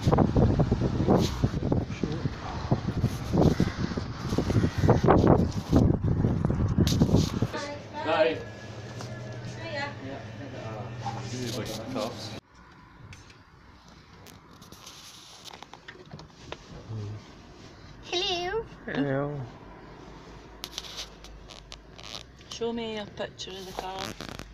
Bye. Hiya. These like cups. Hello. Hello. Show me a picture of the car.